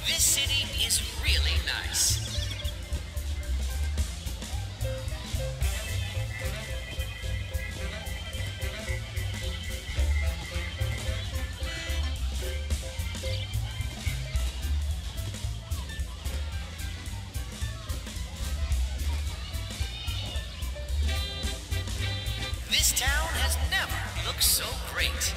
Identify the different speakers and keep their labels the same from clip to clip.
Speaker 1: This city is really nice. This town has never looked so great.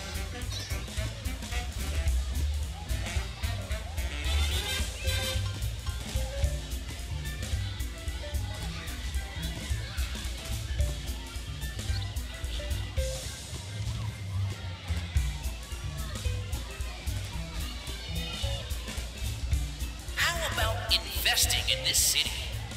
Speaker 1: How about investing in this city?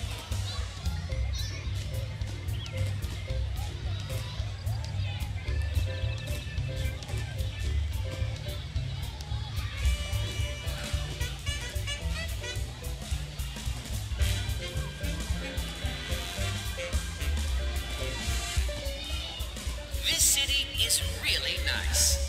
Speaker 1: This city is really nice.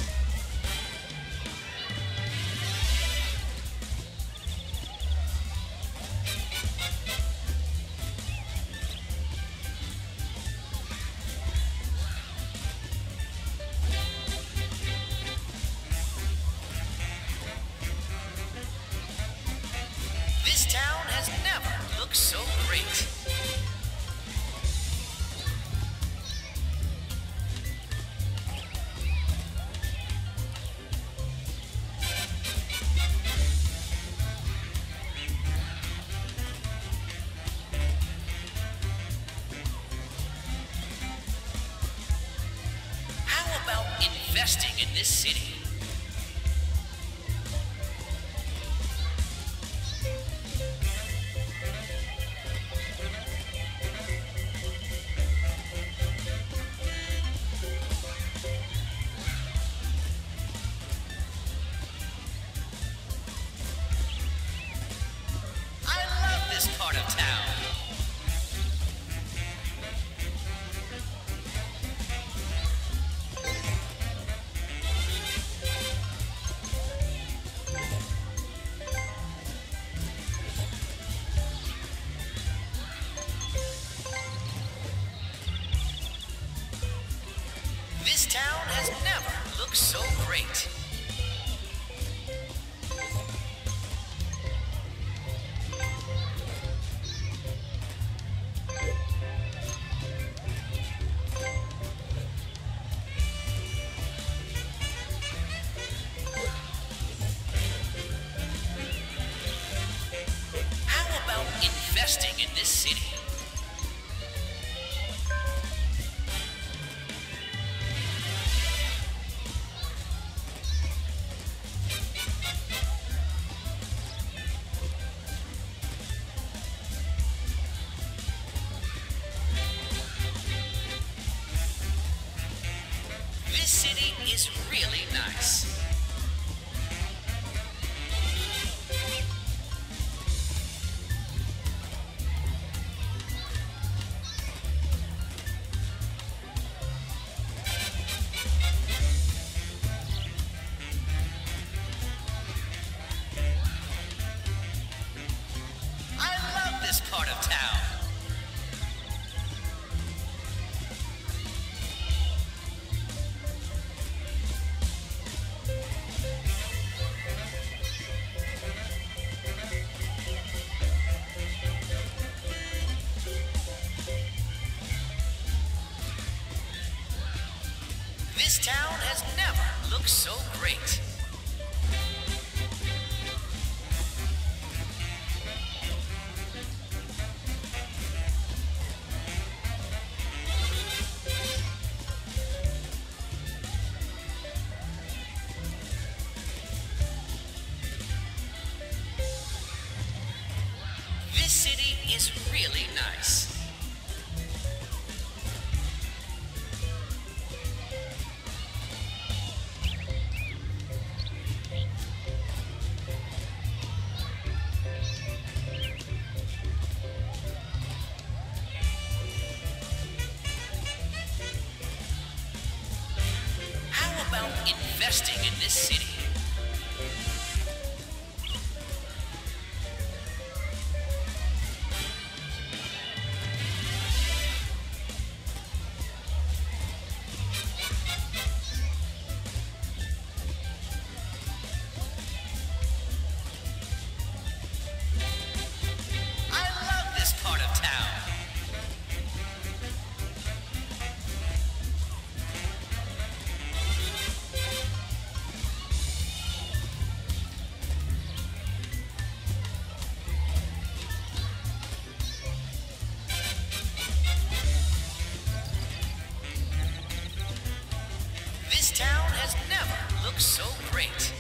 Speaker 1: This town has never looked so great. How about investing in this city? I love this part of town. This town has never looked so great. How about investing in this city? This city is really nice. I love this part of town. This town has never looked so great. This city is really nice. How about investing in this city? great.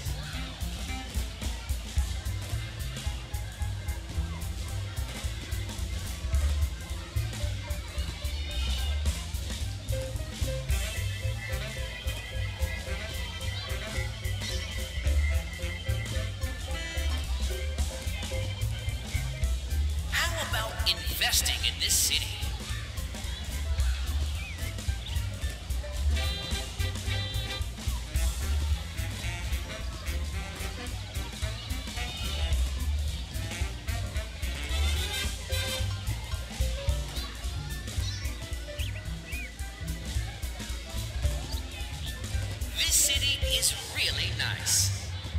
Speaker 1: How about investing in this city? This city is really nice.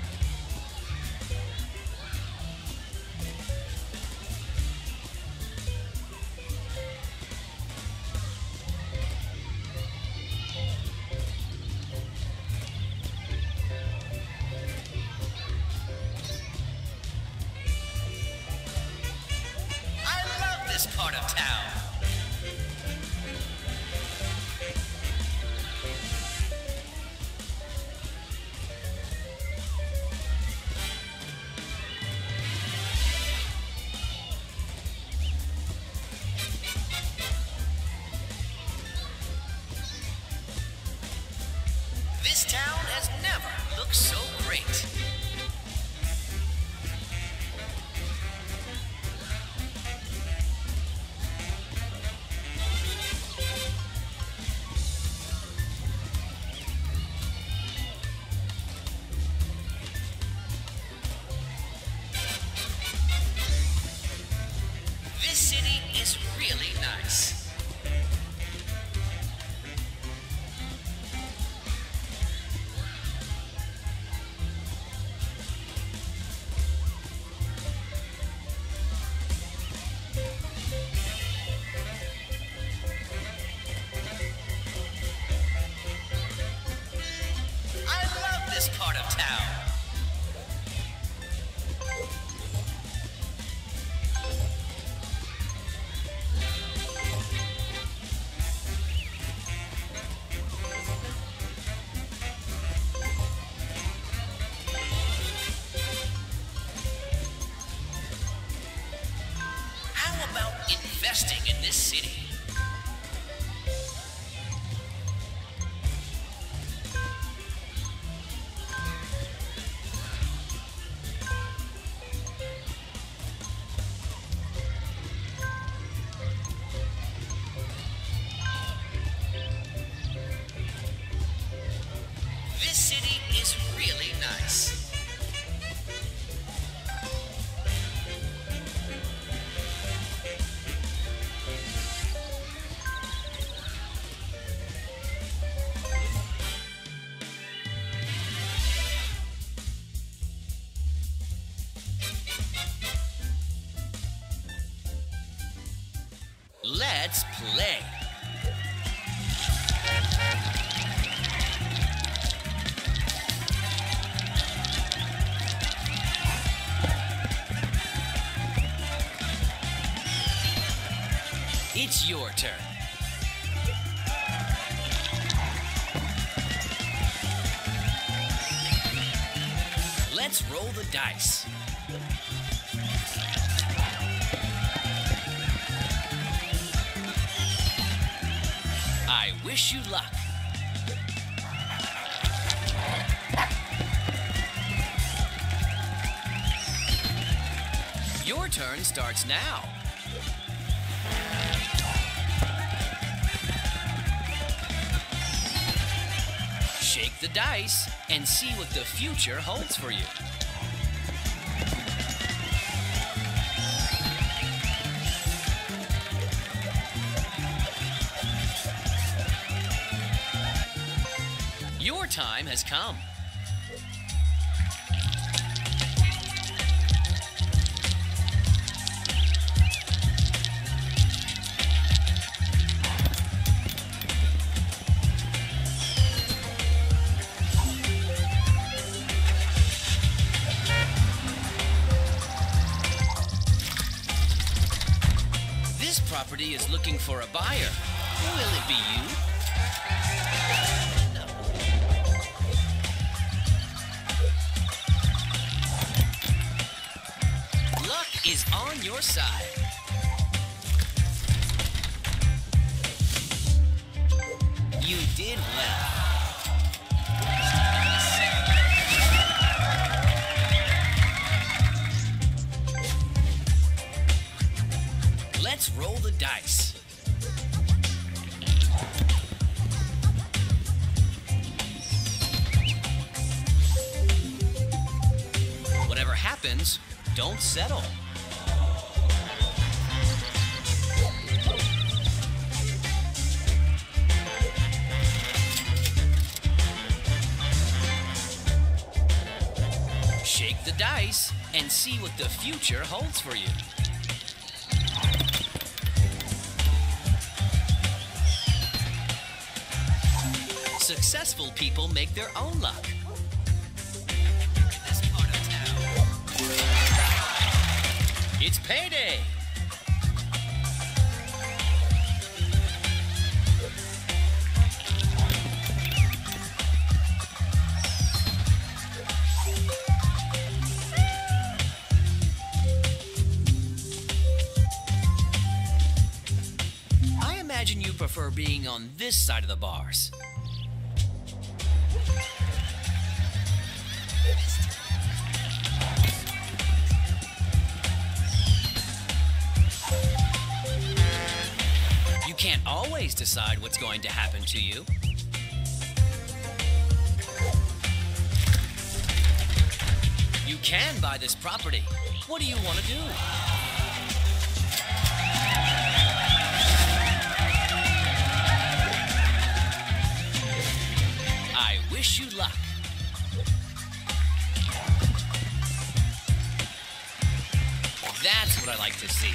Speaker 1: I love this part of town. This town has never looked so great. This city is really nice. I love this part of town. How about investing in this city? This city is really nice. Let's play. It's your turn. Let's roll the dice. I wish you luck. Your turn starts now. Shake the dice and see what the future holds for you. Your time has come. This property is looking for a buyer. Will it be you? No. is on your side. You did well. Let's roll the dice. Whatever happens, don't settle. Shake the dice and see what the future holds for you. Successful people make their own luck. This part of town. It's payday! I imagine you prefer being on this side of the bars. You can't always decide what's going to happen to you. You can buy this property. What do you want to do? I wish you luck. That's what I like to see.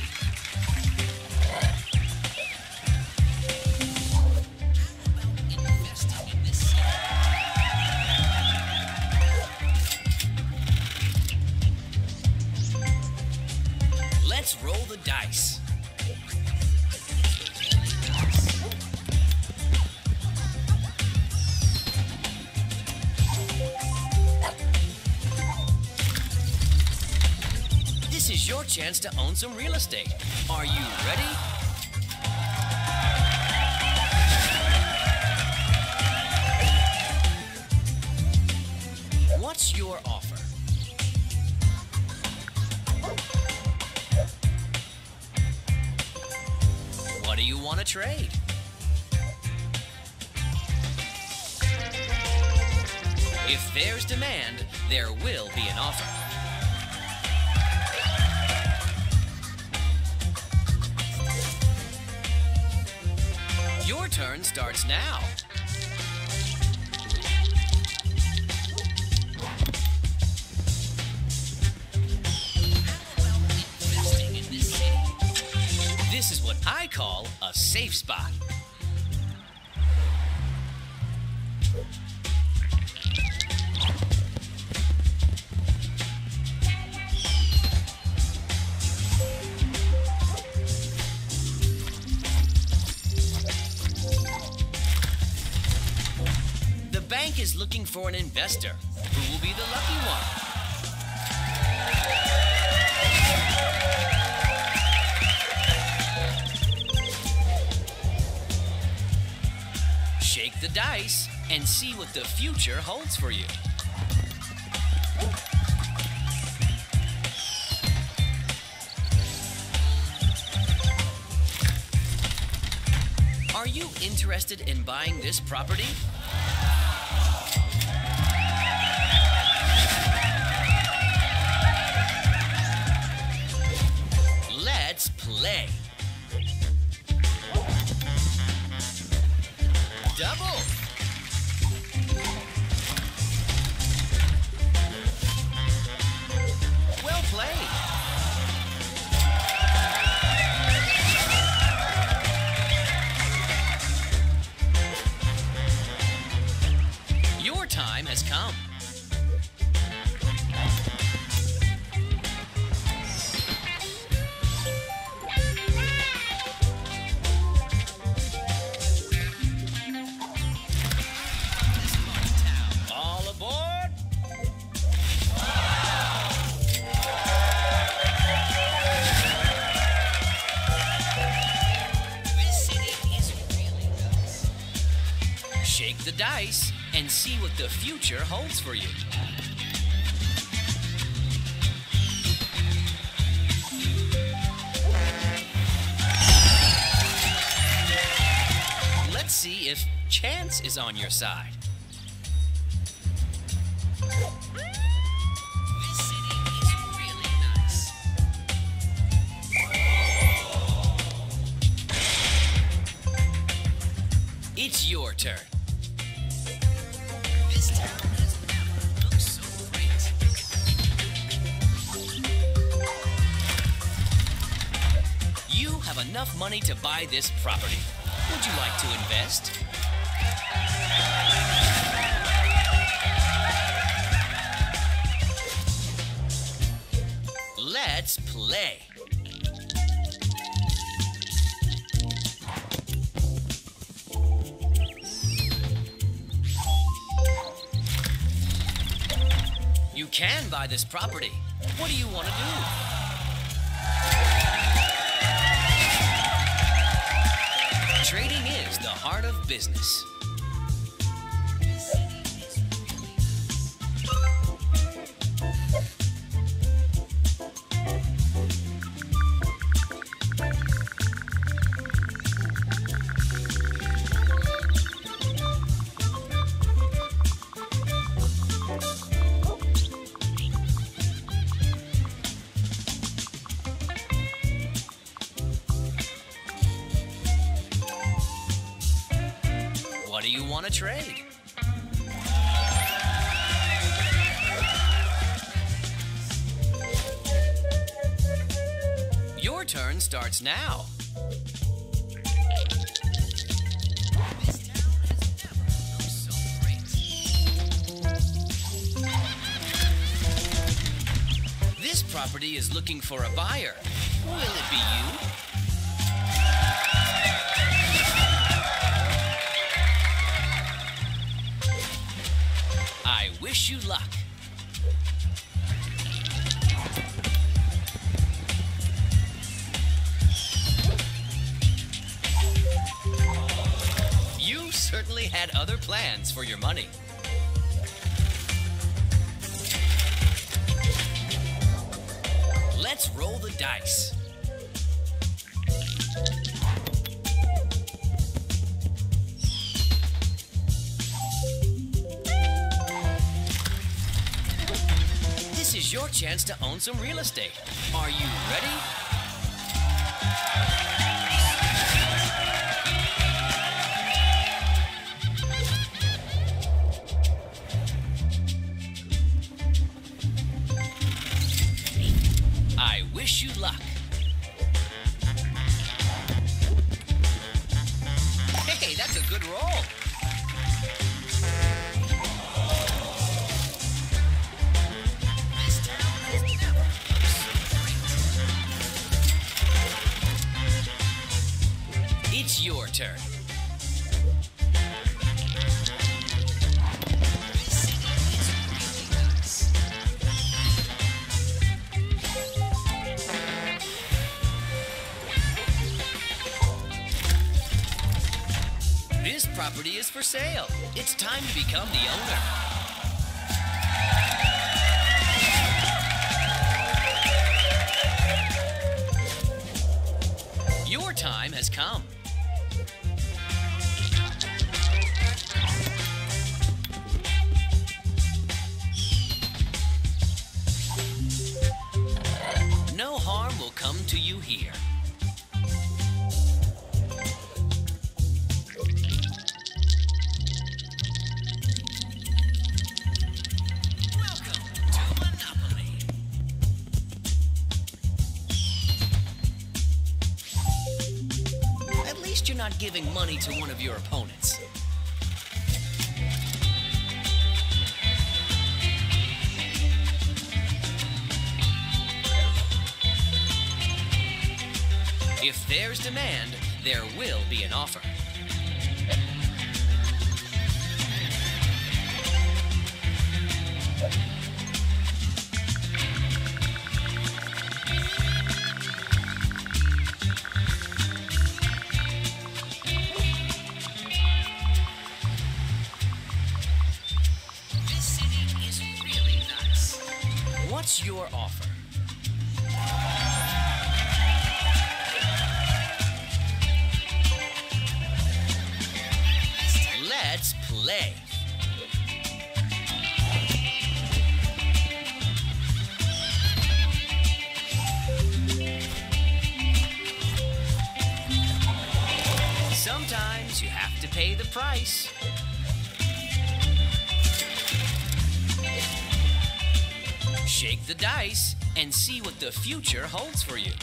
Speaker 1: Let's roll the dice. This is your chance to own some real estate. Are you ready? What's your offer? What do you want to trade? If there's demand, there will be an offer. Your turn starts now. This is what I call a safe spot. The bank is looking for an investor. Who will be the lucky one? Shake the dice and see what the future holds for you. Are you interested in buying this property? Let's play. Double. Well played. dice and see what the future holds for you. Let's see if chance is on your side. This city is really nice. It's your turn. This town has never looked so great. You have enough money to buy this property. Would you like to invest? Let's play. You can buy this property. What do you want to do? Trading is the heart of business. What do you want to trade? Your turn starts now. This town has never looked so great. This property is looking for a buyer. Will it be you? I wish you luck. You certainly had other plans for your money. Let's roll the dice. This is your chance to own some real estate. Are you ready? I wish you luck. Hey, that's a good roll. This town has never looked so great. It's your turn. This city is really nice. This property is for sale. It's time to become the owner. Your time has come. No harm will come to you here. Welcome to Monopoly. At least you're not giving money to one of your opponents. If there's demand, there will be an offer. What's your offer? Let's play. Sometimes you have to pay the price. Shake the dice and see what the future holds for you.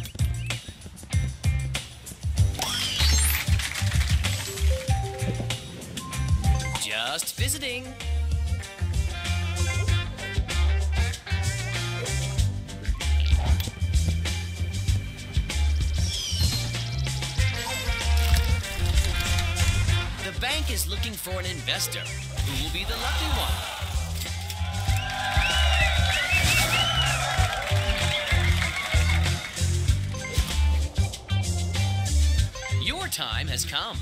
Speaker 1: Just visiting. The bank is looking for an investor. Who will be the lucky one? Your time has come.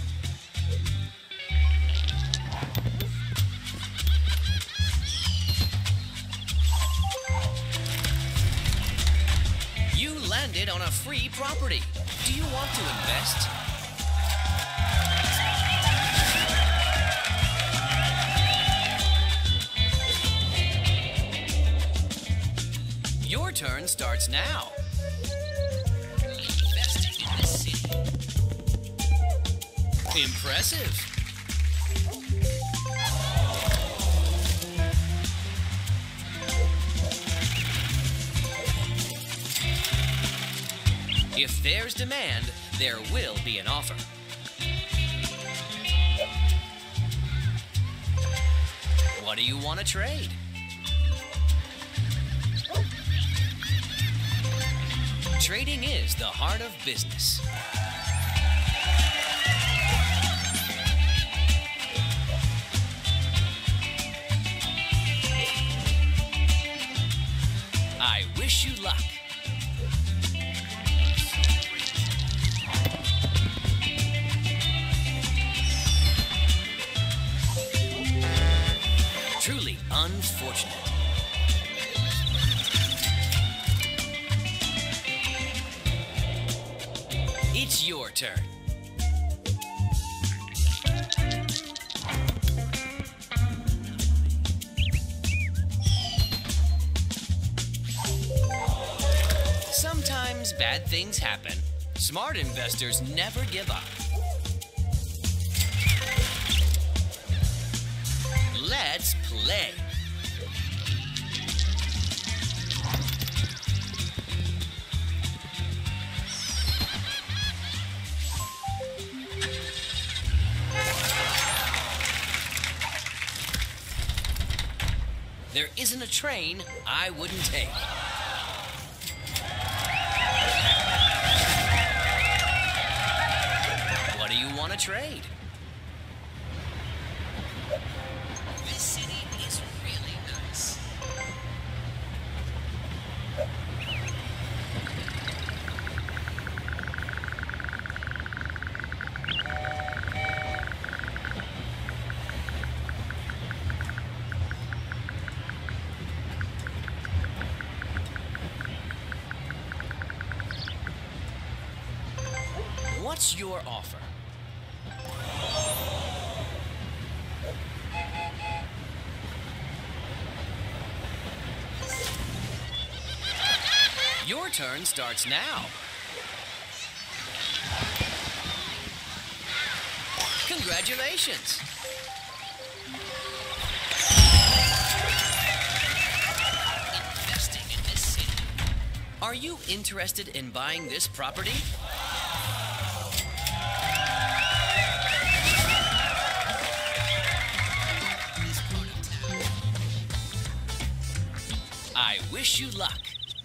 Speaker 1: You landed on a free property. Do you want to invest? Your turn starts now. Investing in this city. Impressive. If there's demand, there will be an offer. What do you want to trade? Trading is the heart of business. I wish you luck. Truly unfortunate. It's your turn. Sometimes bad things happen. Smart investors never give up. Let's play. There isn't a train I wouldn't take. What do you want to trade? This city is really nice. What's your offer? Your turn starts now. Congratulations! Investing in this city. Are you interested in buying this property? I wish you luck.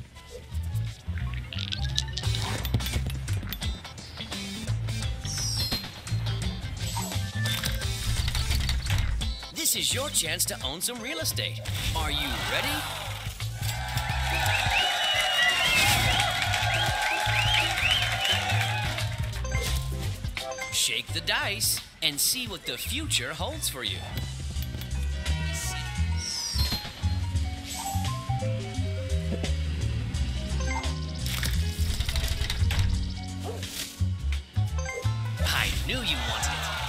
Speaker 1: This is your chance to own some real estate. Are you ready? Shake the dice and see what the future holds for you. you wanted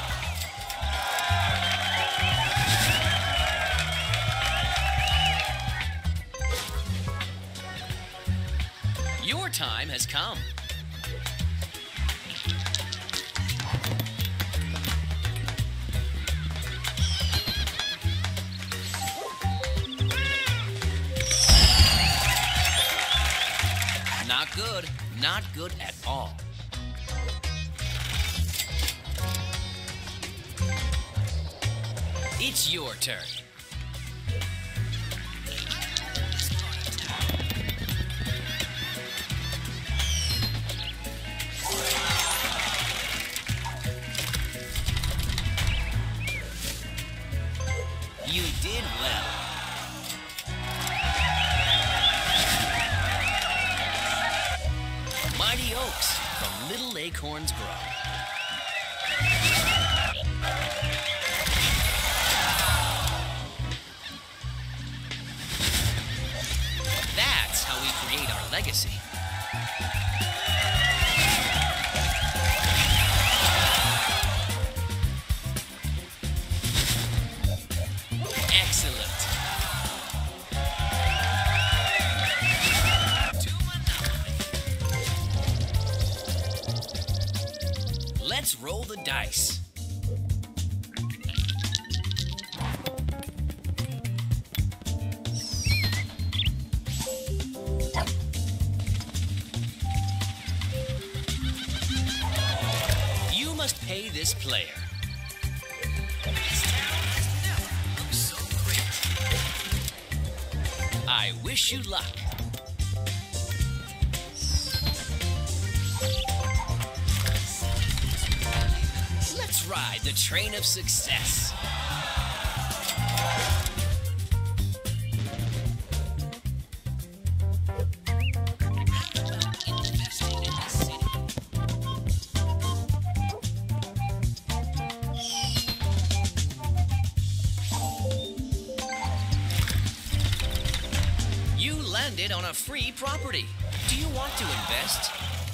Speaker 1: it. Your time has come. Not good. Not good at all. It's your turn. You did well. Mighty Oaks from Little Acorns Grow. That's how we create our legacy. Excellent. Let's roll the dice. You must pay this player. This town has never looked so great. I wish you luck. Let's ride the train of success. Investing in this city. You landed on a free property. Do you want to invest?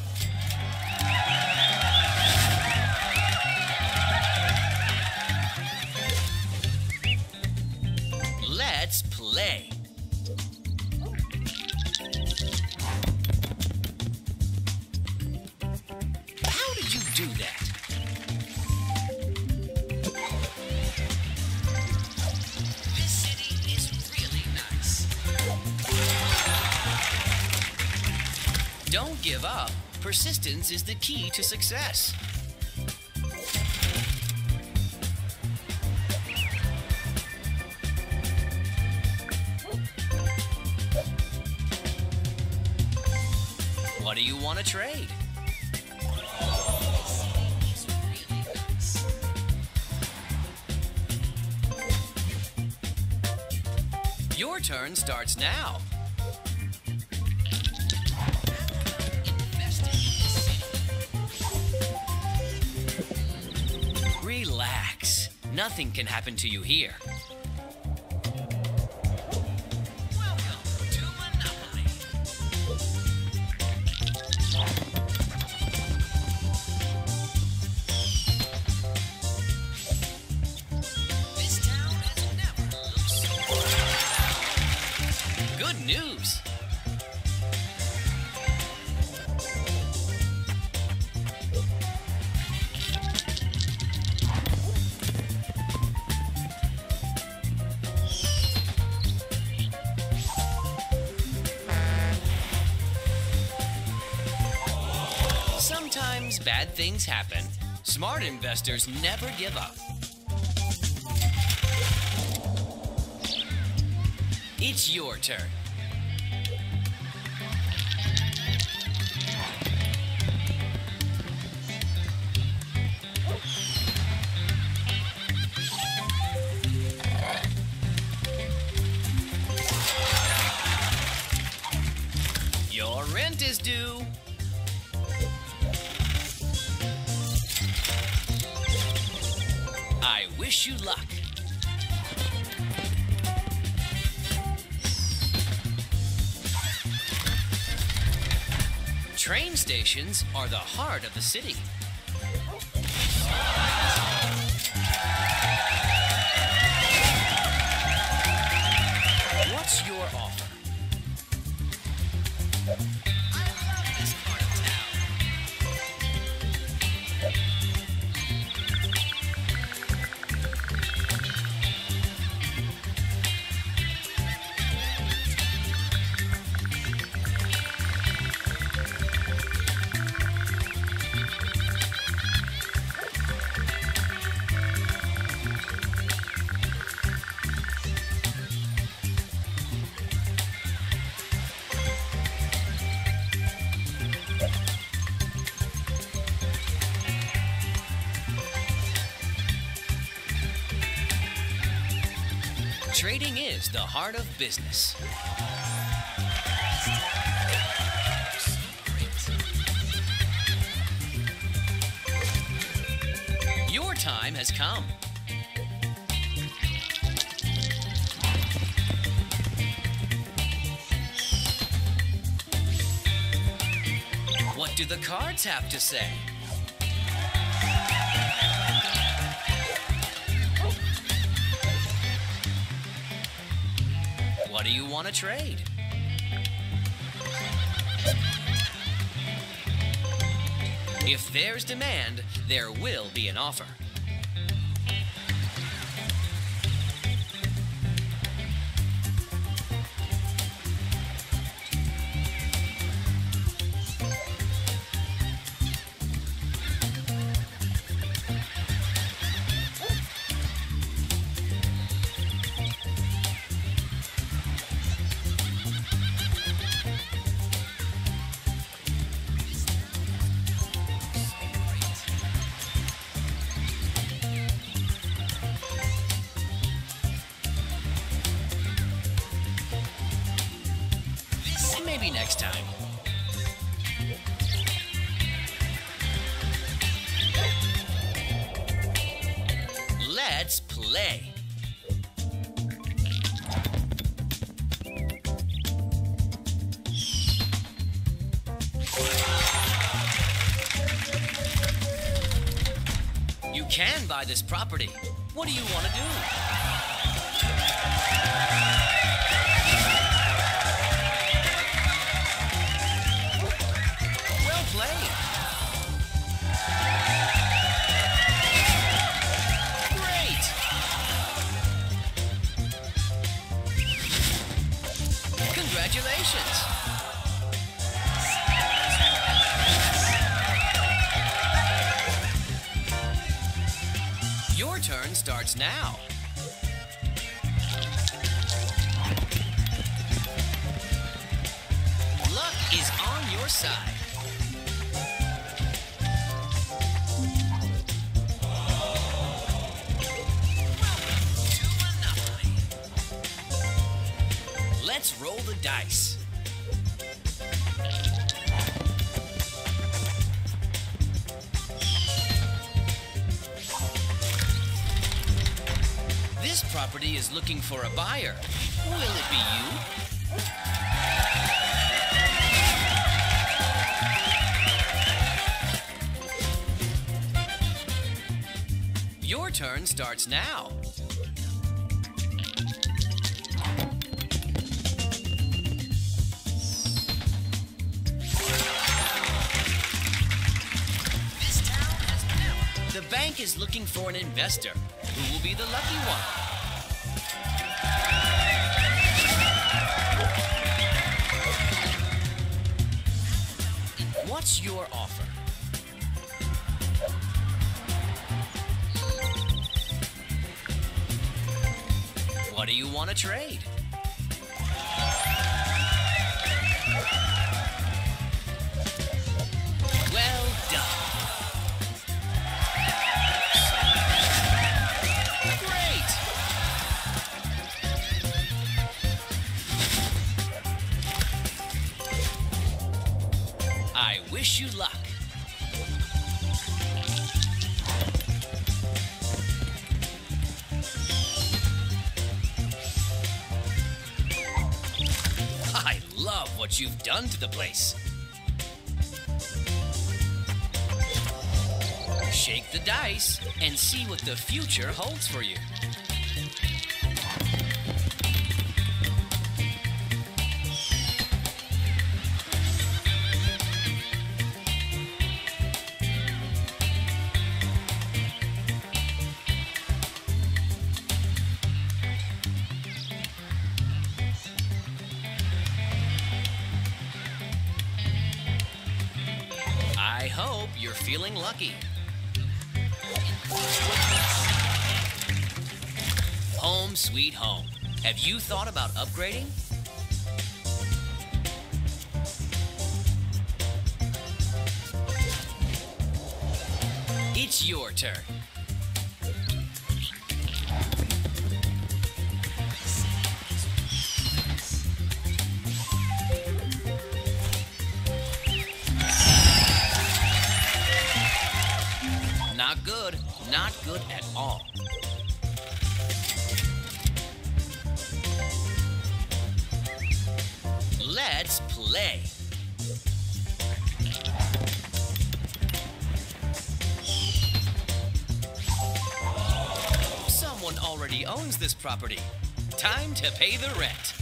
Speaker 1: Let's play. How did you do that? This city is really nice. Don't give up. Persistence is the key to success. What do you want to trade? Your turn starts now. Relax. Nothing can happen to you here. Welcome to Monopoly. This town has never looked so good. Good news. Sometimes bad things happen. Smart investors never give up. It's your turn. Your rent is due. I wish you luck. Train stations are the heart of the city. I love this part of town. Trading is the heart of business. Your time has come. What do the cards have to say? What do you want to trade? If there's demand, there will be an offer. Maybe next time. Let's play. You can buy this property. What do you want to do? Congratulations! Your turn starts now. Luck is on your side. Let's roll the dice. This property is looking for a buyer. Will it be you? Your turn starts now. The bank is looking for an investor. Who will be the lucky one? What's your offer? What do you want to trade? Well done. I wish you luck. I love what you've done to the place. Shake the dice and see what the future holds for you. hope you're feeling lucky. Home sweet home. Have you thought about upgrading? It's your turn. Not good. Not good at all. Let's play. Someone already owns this property. Time to pay the rent.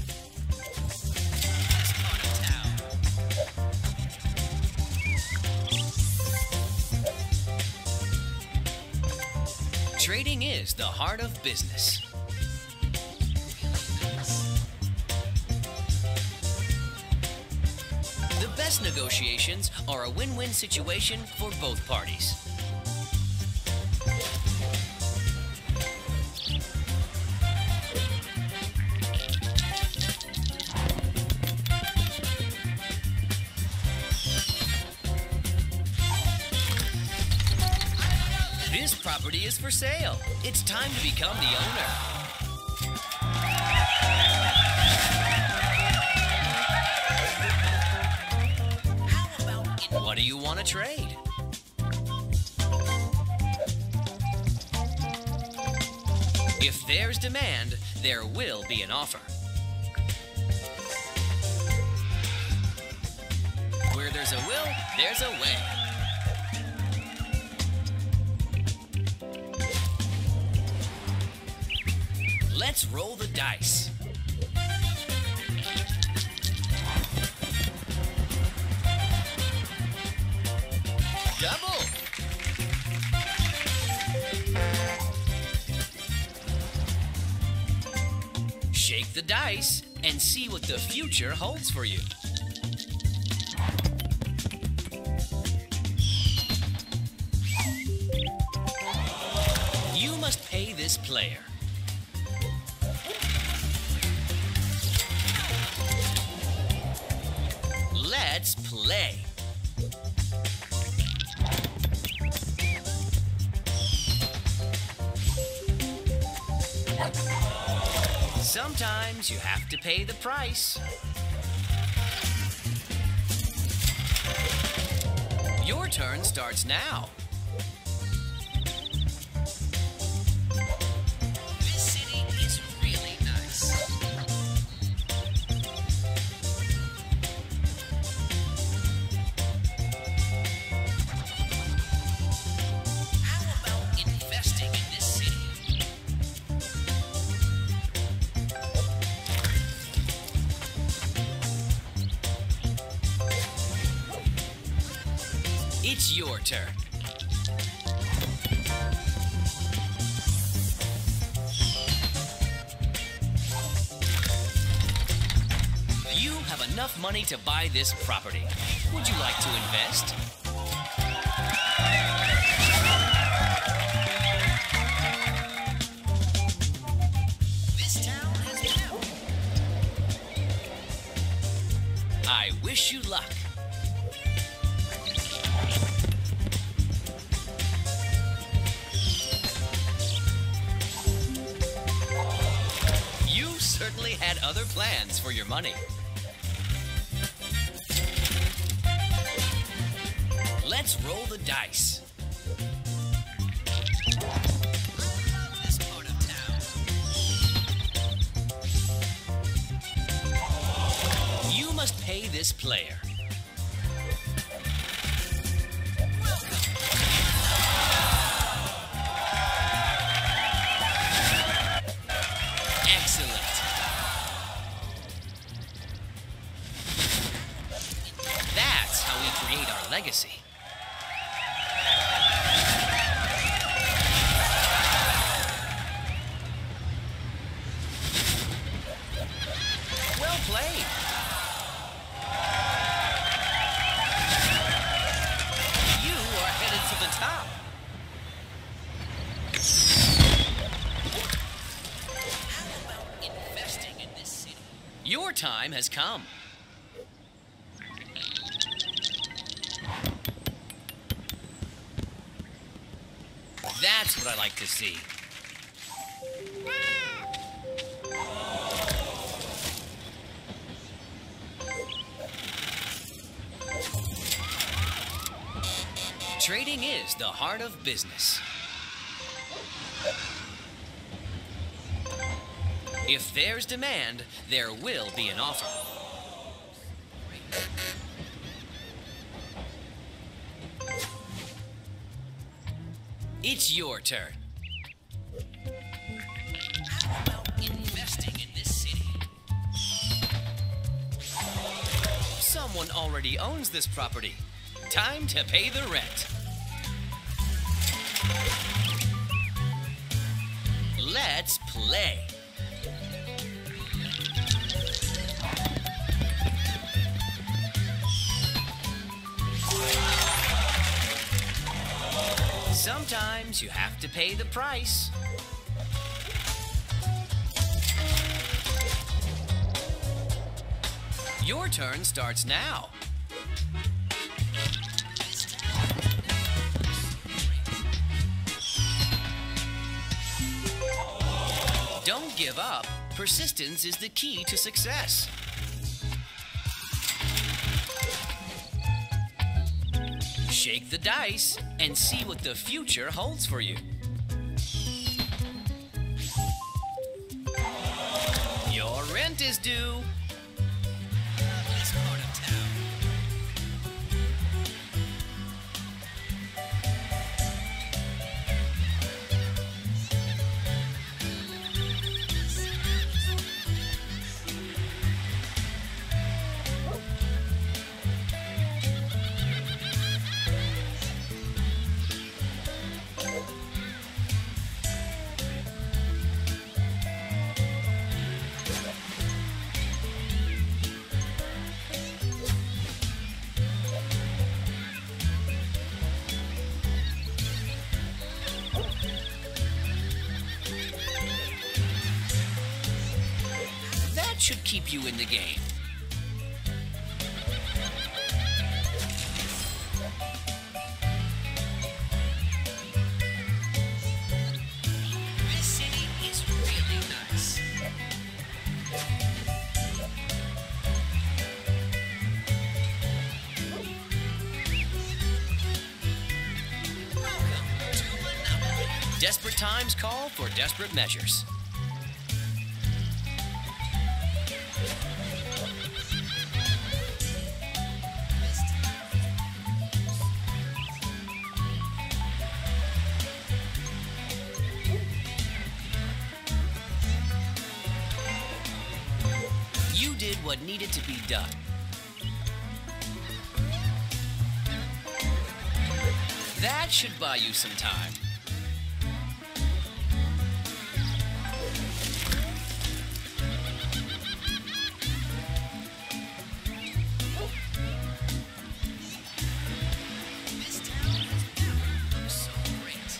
Speaker 1: Trading is the heart of business. The best negotiations are a win-win situation for both parties. This property is for sale. It's time to become the owner. What do you want to trade? If there's demand, there will be an offer. Where there's a will, there's a way. Let's roll the dice. Double. Shake the dice and see what the future holds for you. You must pay this player. Let's play. Sometimes you have to pay the price. Your turn starts now. This city is really nice. How about investing in this city? It's your turn. You have enough money to buy this property. Would you like to invest? This town has been. I wish you luck. Certainly had other plans for your money. Let's roll the dice. I love this part of town. You must pay this player. Create our legacy. Well played. time has come. That's what I like to see. Trading is the heart of business. If there's demand, there will be an offer. It's your turn. How about investing in this city? Someone already owns this property. Time to pay the rent. Let's play. Sometimes you have to pay the price. Your turn starts now. Don't give up. Persistence is the key to success. Shake the dice and see what the future holds for you. Your rent is due. This part of town. Should keep you in the game. This city is really nice. Welcome to Monopoly. Desperate times call for desperate measures. You did what needed to be done. That should buy you some time. This town has never looked so great.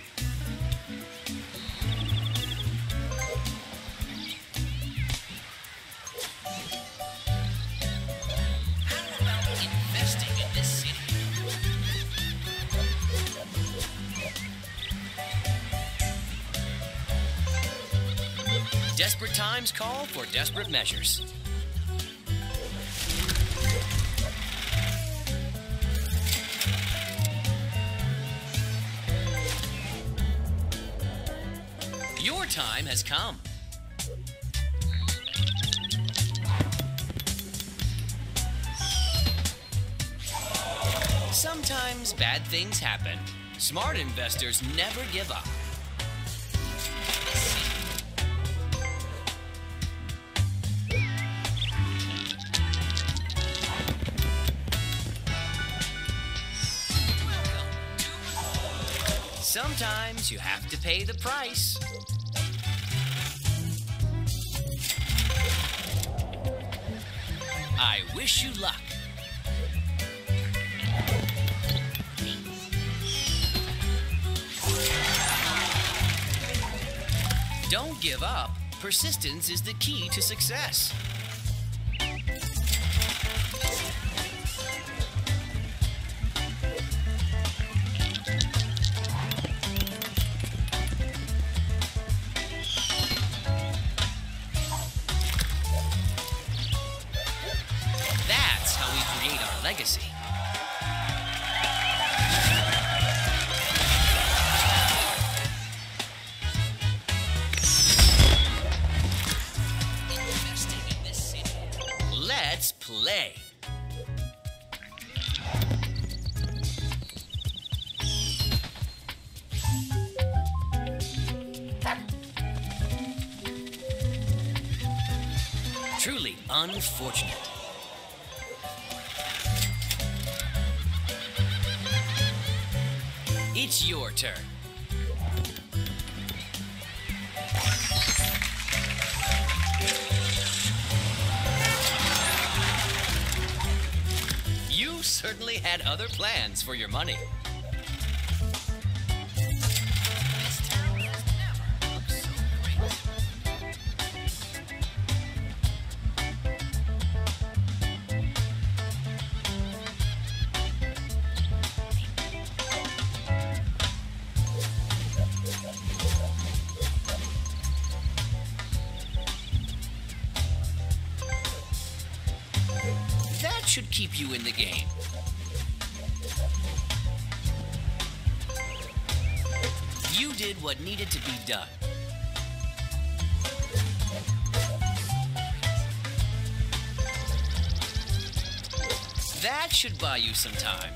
Speaker 1: Investing in this city. Desperate times call for desperate measures. Your time has come. Sometimes bad things happen. Smart investors never give up. Sometimes you have to pay the price. I wish you luck. Don't give up. Persistence is the key to success. legacy. Investing in this city. Let's play. Truly unfortunate. It's your turn. You certainly had other plans for your money. This town has never looked so great. That should keep you in the game. You did what needed to be done. That should buy you some time.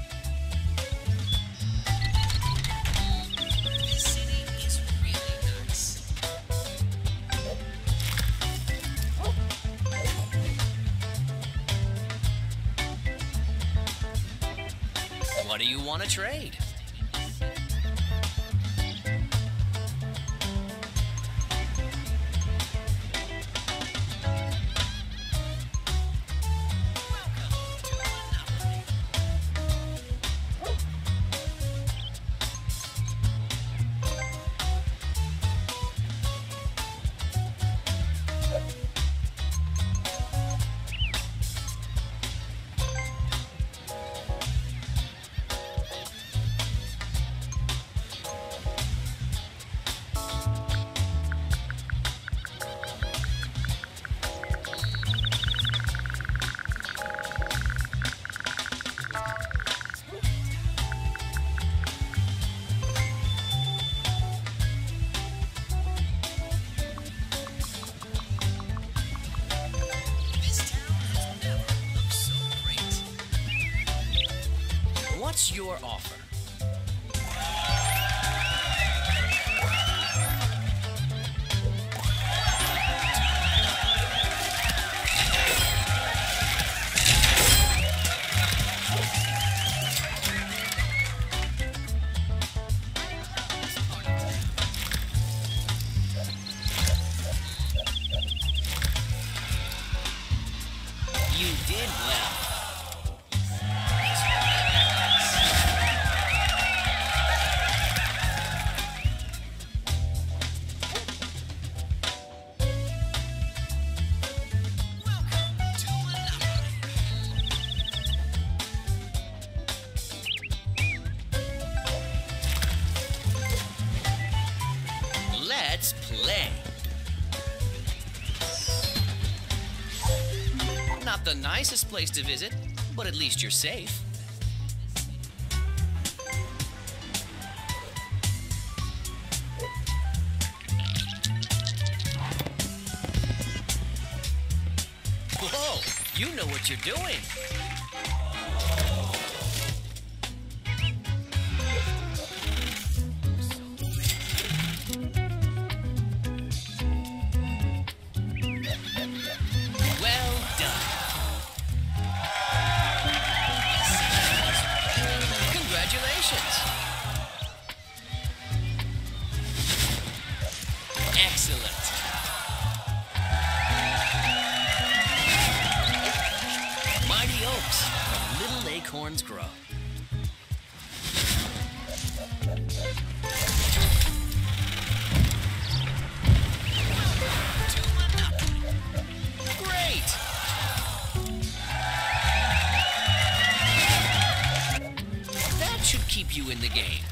Speaker 1: This city is really nice. What do you want to trade? What's your offer? You did well. Let's play. Not the nicest place to visit, but at least you're safe. Whoa, you know what you're doing. Well done. Congratulations. Excellent. Mighty oaks, where little acorns grow. Great. That should keep you in the game.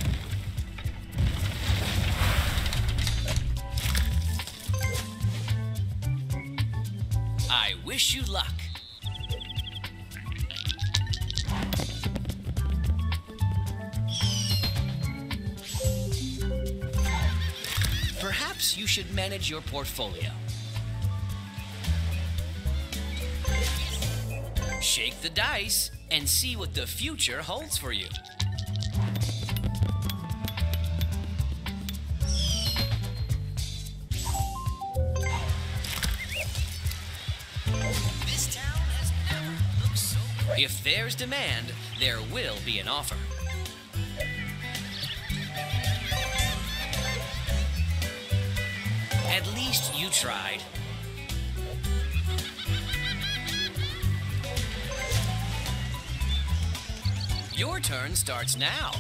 Speaker 1: I wish you luck. perhaps you should manage your portfolio. Shake the dice and see what the future holds for you. This town has never looked so great. If there's demand, there will be an offer. At least you tried. Your turn starts now.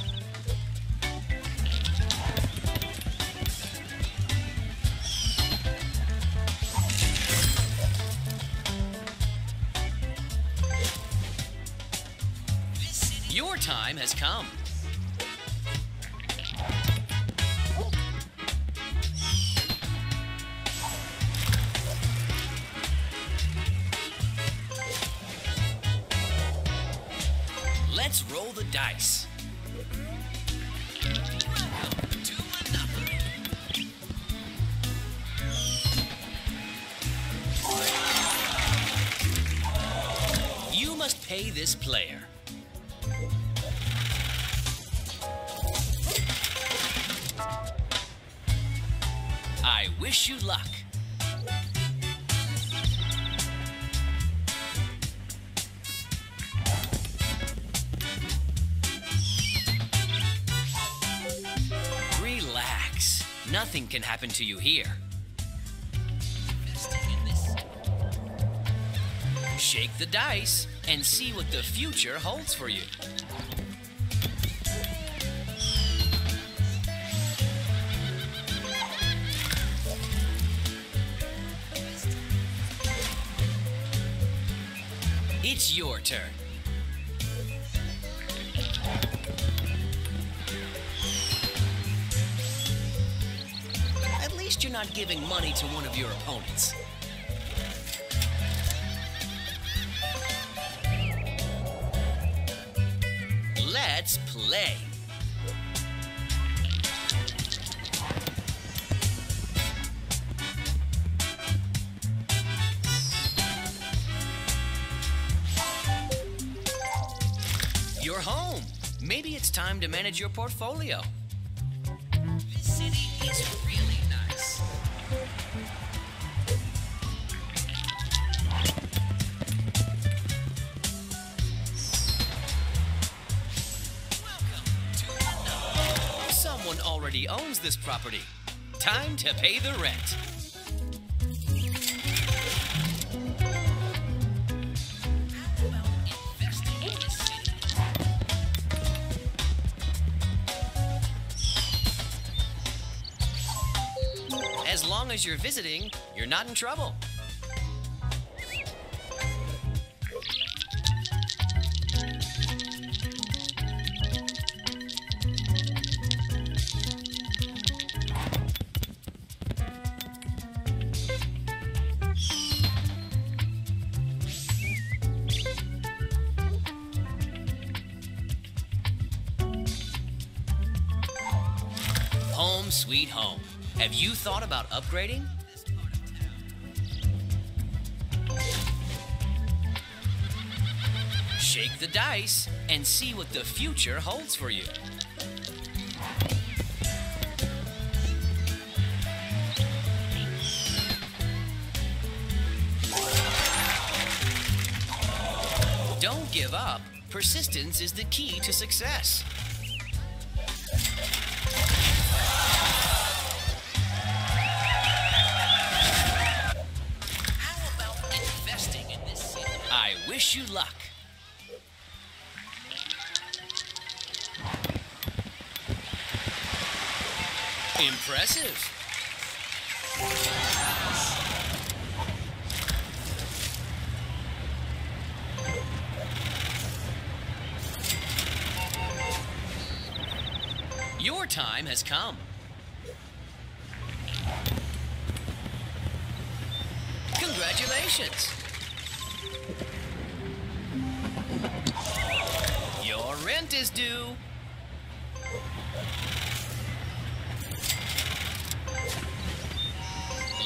Speaker 1: Your time has come. Let's roll the dice. Welcome to Monopoly. You must pay this player. I wish you luck. Relax. Nothing can happen to you here. Shake the dice and see what the future holds for you. It's your turn. At least you're not giving money to one of your opponents. Let's play. You're home. Maybe it's time to manage your portfolio. This city is really nice. Welcome to Monopoly. Someone already owns this property. Time to pay the rent. As long as you're visiting, you're not in trouble. Home sweet home. Have you thought about upgrading? Shake the dice and see what the future holds for you. Don't give up. Persistence is the key to success. I wish you luck. Impressive. Your time has come. Congratulations. Your rent is due.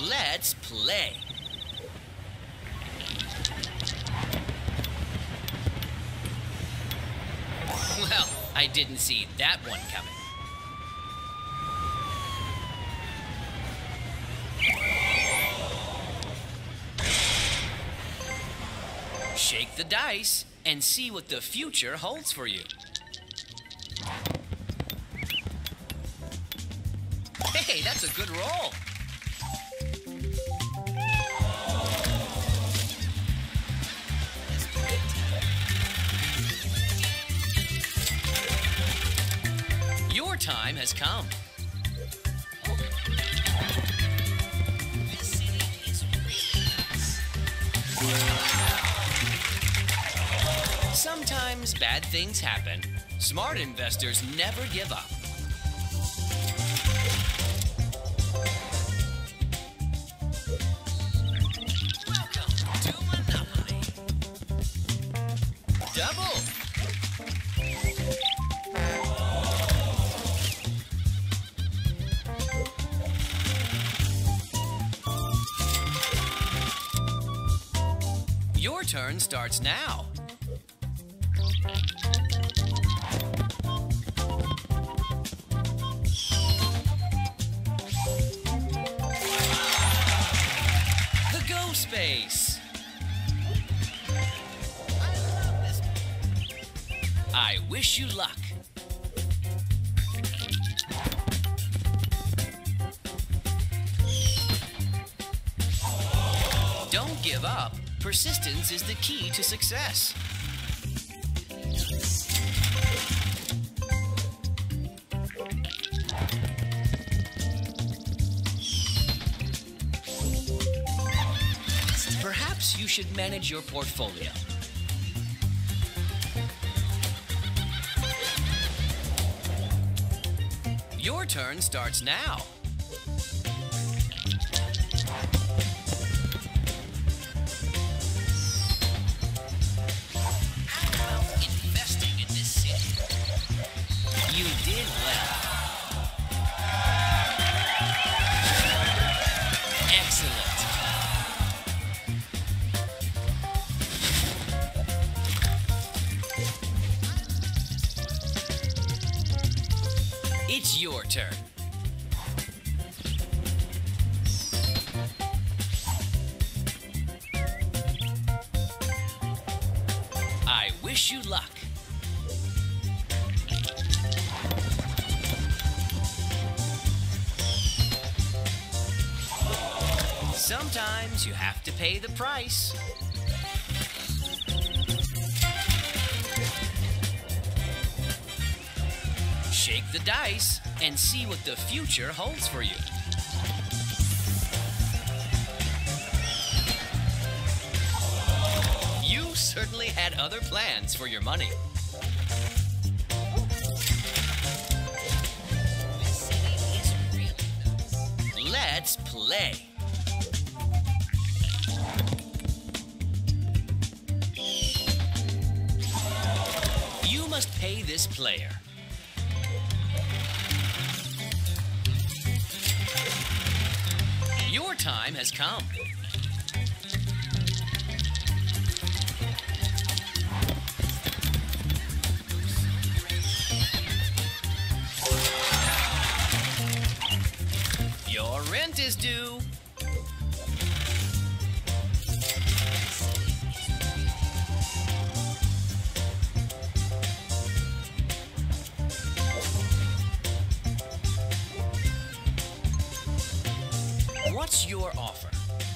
Speaker 1: Let's play. Well, I didn't see that one coming. Shake the dice and see what the future holds for you. Hey, that's a good roll. Your time has come. This city is really nice. Sometimes bad things happen. Smart investors never give up. Welcome to Monopoly. Double. Your turn starts now. The Go Space. I love this. I wish you luck. Don't give up. Persistence is the key to success. Perhaps you should manage your portfolio. Your turn starts now. You did well. Excellent. It's your turn. I wish you luck. Sometimes you have to pay the price. Shake the dice and see what the future holds for you. You certainly had other plans for your money. This city is really nice. Let's play. You must pay this player. Your time has come. Your rent is due. What's your offer?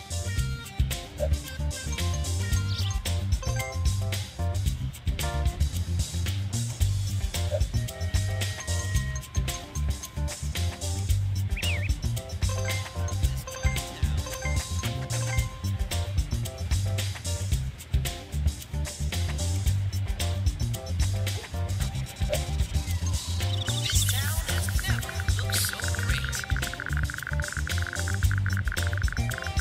Speaker 1: This town has never looked so great.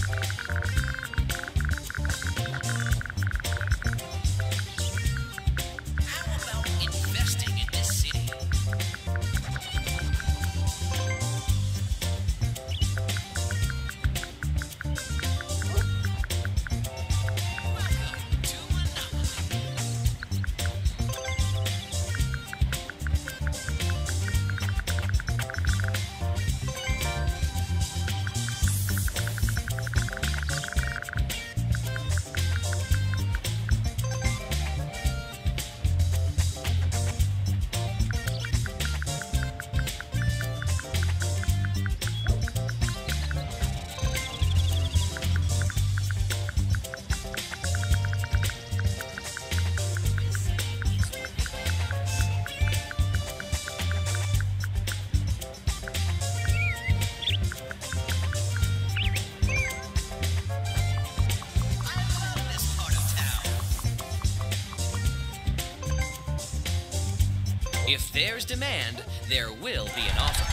Speaker 1: If there's demand, there will be an offer.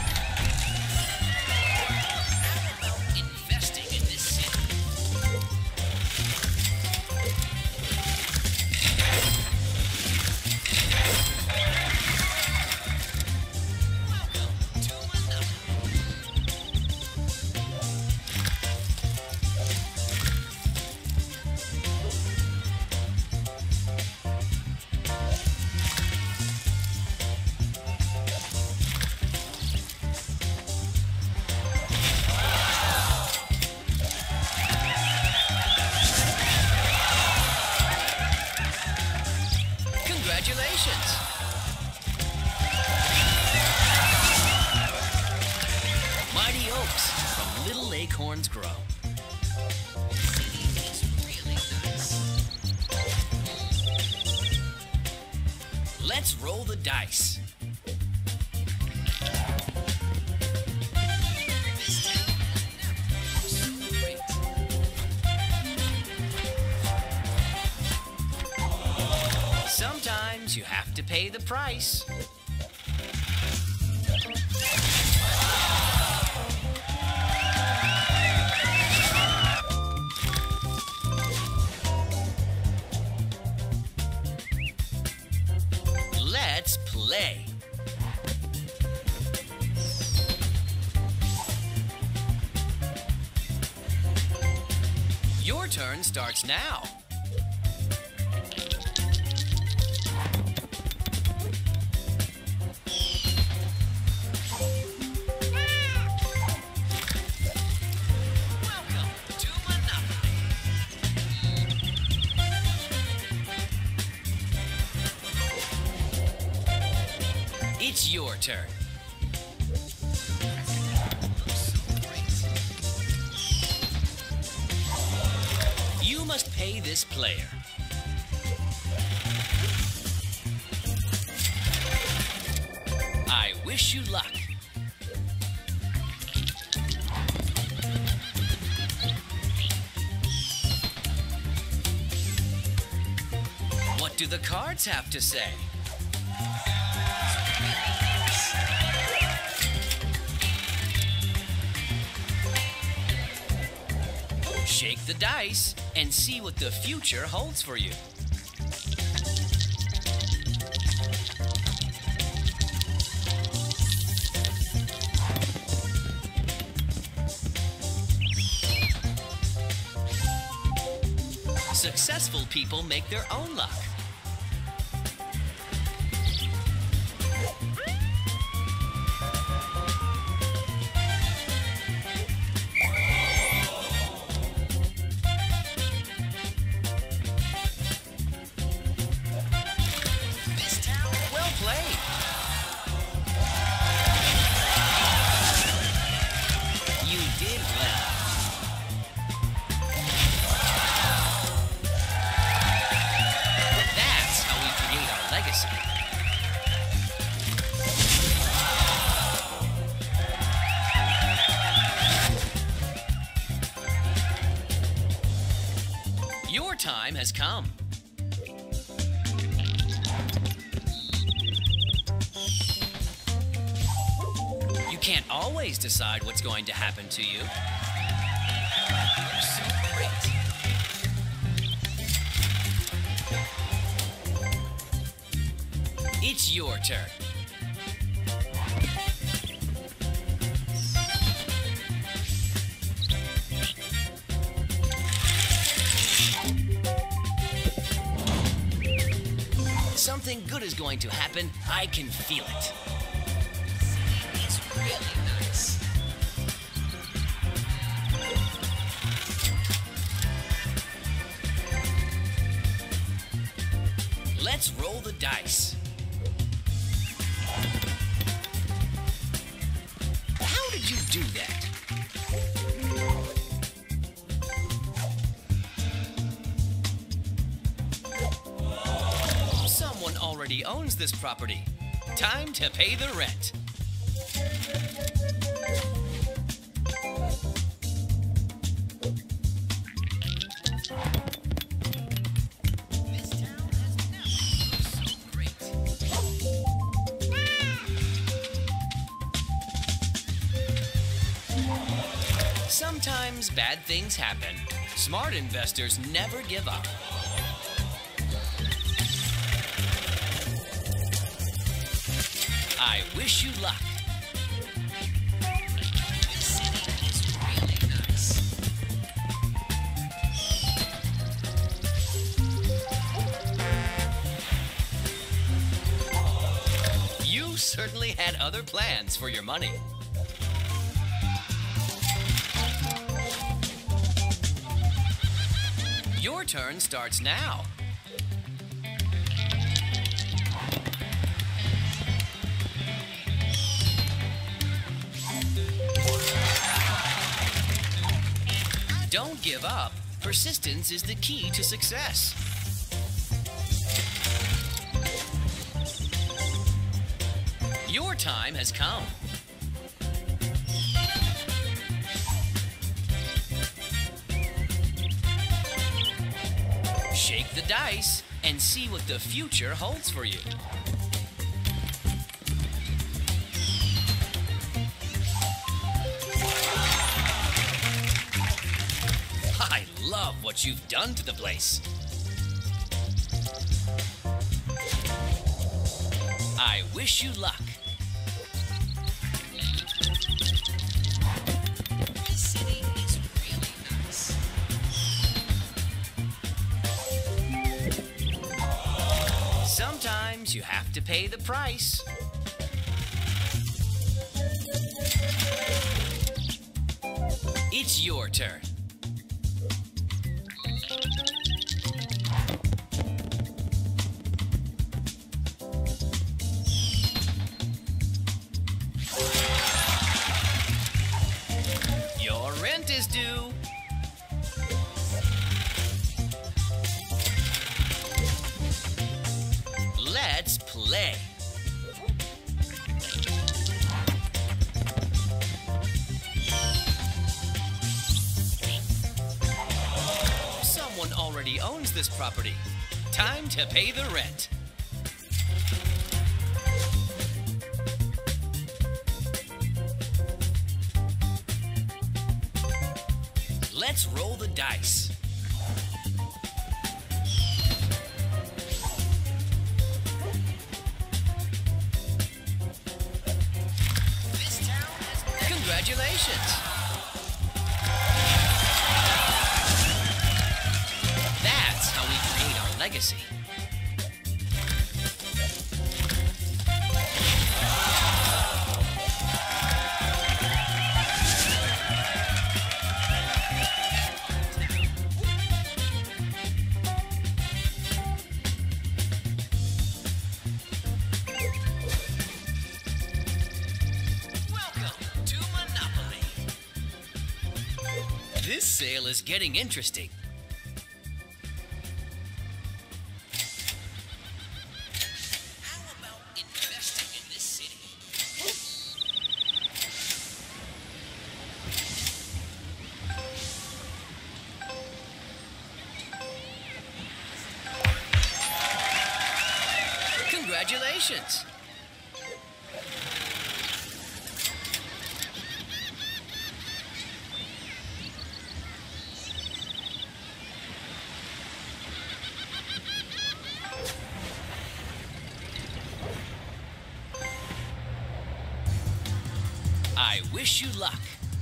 Speaker 1: How about investing in this city? Welcome to Manila. Congratulations! Mighty oaks from little acorns grow. City is really nice. Let's roll the dice. This town has never been so great. Sometimes you have to pay the price. Let's play. Your turn starts now. Welcome to Monopoly. It's your turn. You must pay this player. I wish you luck. What do the cards have to say? Shake the dice and see what the future holds for you. Successful people make their own luck. This town, well played. You did well. That's how we create our legacy. Your time has come. You can't always decide what's going to happen to you. You're so great. It's your turn. Something good is going to happen. I can feel it. It's really nice. Let's roll the dice. How did you do that? Someone already owns this property. Time to pay the rent. This town has never looked so great. Sometimes bad things happen. Smart investors never give up. I wish you luck. This city is really nice. You certainly had other plans for your money. Your turn starts now. Don't give up. Persistence is the key to success. Your time has come. Shake the dice and see what the future holds for you. I love what you've done to the place. I wish you luck. This city is really nice. Sometimes you have to pay the price. It's your turn. Your rent is due. Let's play. Someone already owns this property. Time to pay the rent. Let's roll the dice. This town has... Congratulations! That's how we create our legacy. Welcome to Monopoly. This sale is getting interesting. How about investing in this city? Congratulations! I wish you luck.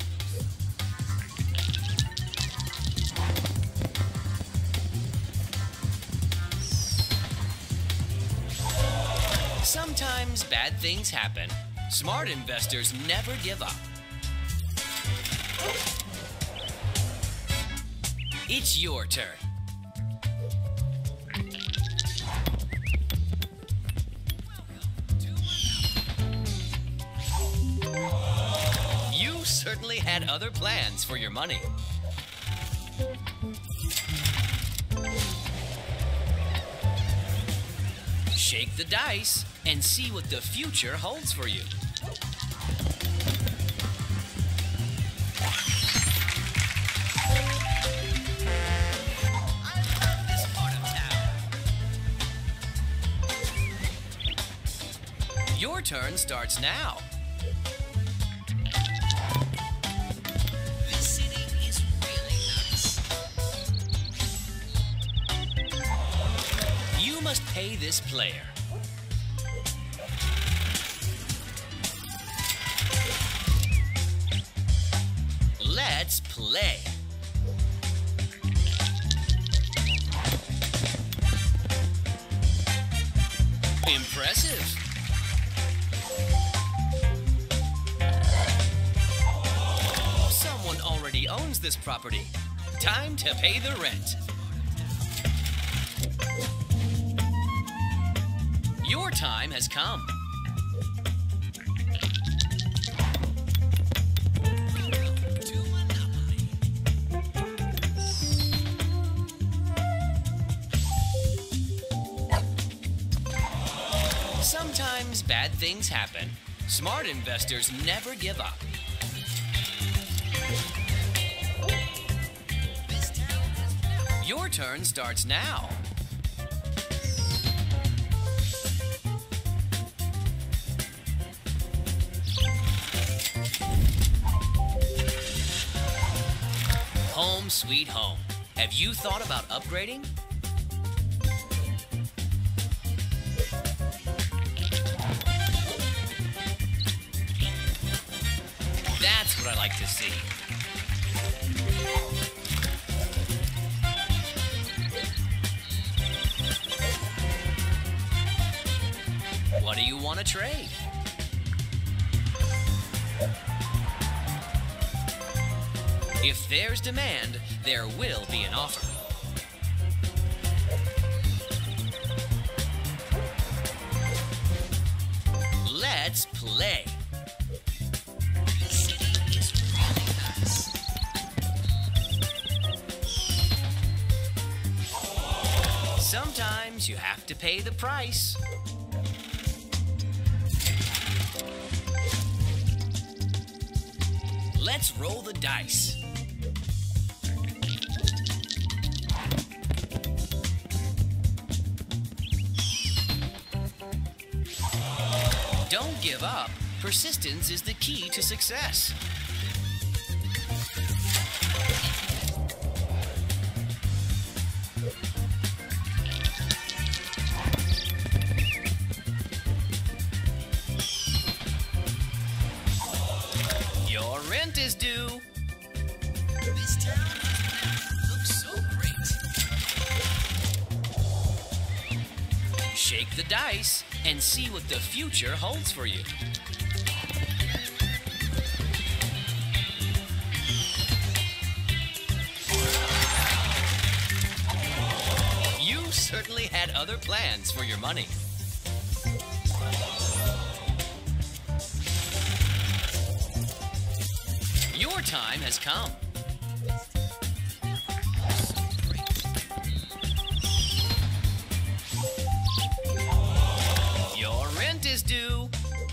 Speaker 1: Sometimes bad things happen. Smart investors never give up. It's your turn. You certainly had other plans for your money. Shake the dice and see what the future holds for you. I love this part of town. Your turn starts now. This city must pay this player. Let's play. Impressive. Someone already owns this property. Time to pay the rent. Your time has come. Sometimes bad things happen. Smart investors never give up. Your turn starts now. Home sweet home. Have you thought about upgrading? That's what I like to see. What do you want to trade? If there's demand, there will be an offer. Let's play. Sometimes you have to pay the price. Let's roll the dice. Don't give up. Persistence is the key to success. Your rent is due. This town looks so great. Shake the dice and see what the future holds for you. You certainly had other plans for your money. Your time has come. Your rent is due.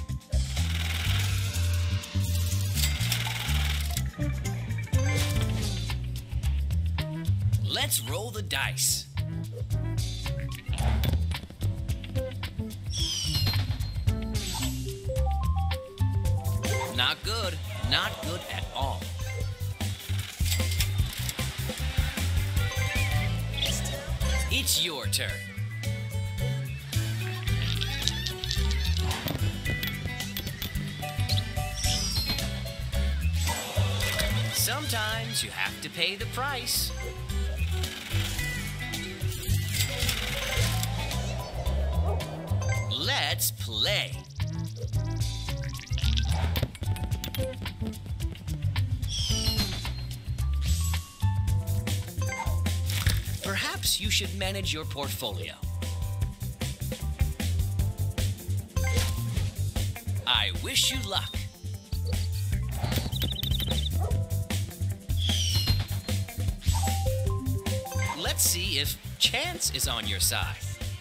Speaker 1: Let's roll the dice. Not good. Not good at all. It's your turn. Sometimes you have to pay the price. Let's play. Perhaps you should manage your portfolio. I wish you luck. Let's see if chance is on your side.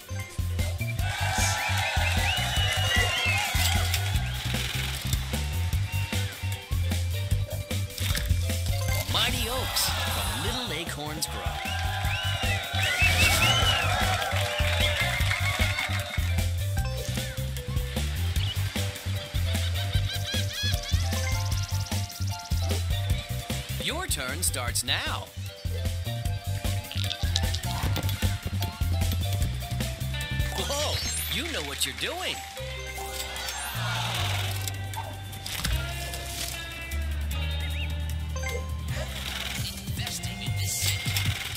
Speaker 1: Mighty oaks from Little Acorns grow. Your turn starts now. You know what you're doing. Investing in this city.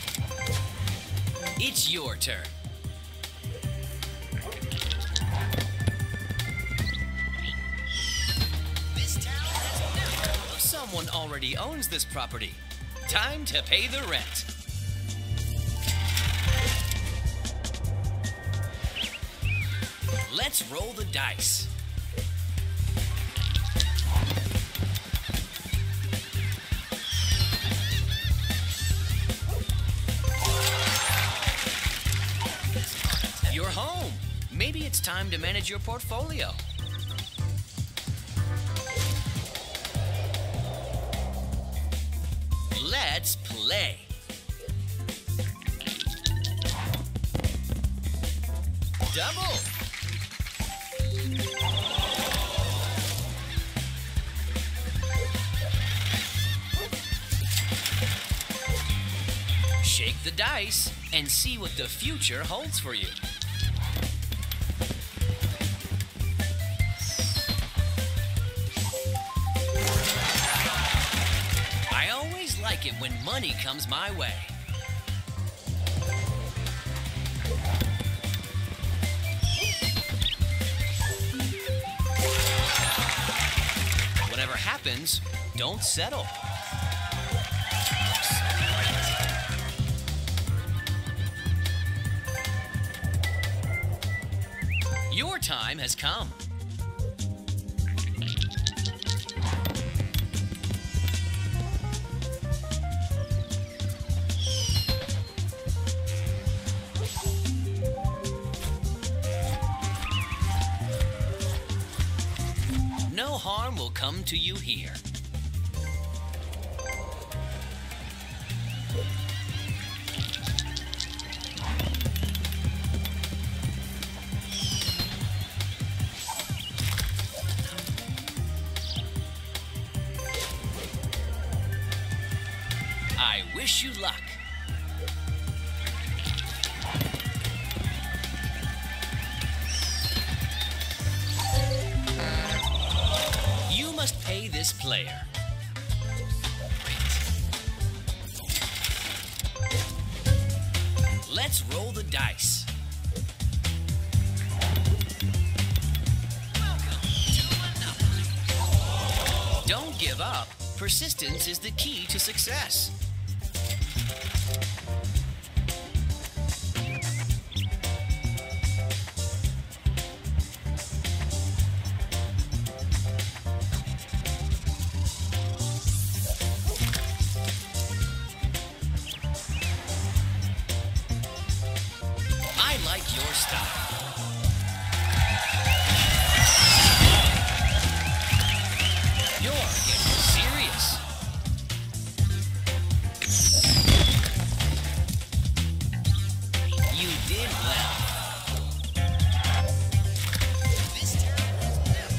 Speaker 1: It's your turn. This town has never... Someone already owns this property. Time to pay the rent. Let's roll the dice. You're home. Maybe it's time to manage your portfolio. Let's play. Double. Shake the dice and see what the future holds for you. I always like it when money comes my way. Whatever happens, don't settle. Your time has come. No harm will come to you here. I wish you luck. You must pay this player. Let's roll the dice. Welcome to Monopoly. Don't give up. Persistence is the key to success. I like your style. You're getting serious. You did well. This town has never...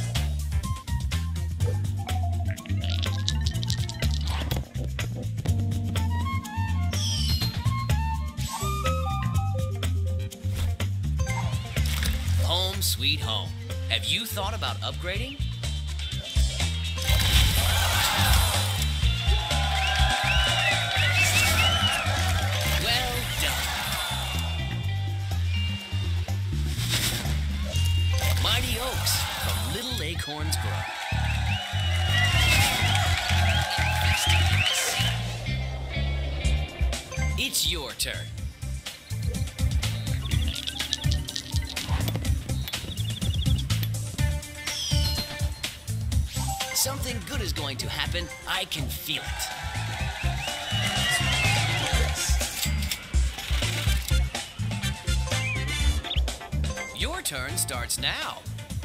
Speaker 1: Home sweet home. Have you thought about upgrading? Well done. Mighty Oaks from Little Acorns Grow. It's your turn. Something good is going to happen. I can feel it. Your turn starts now.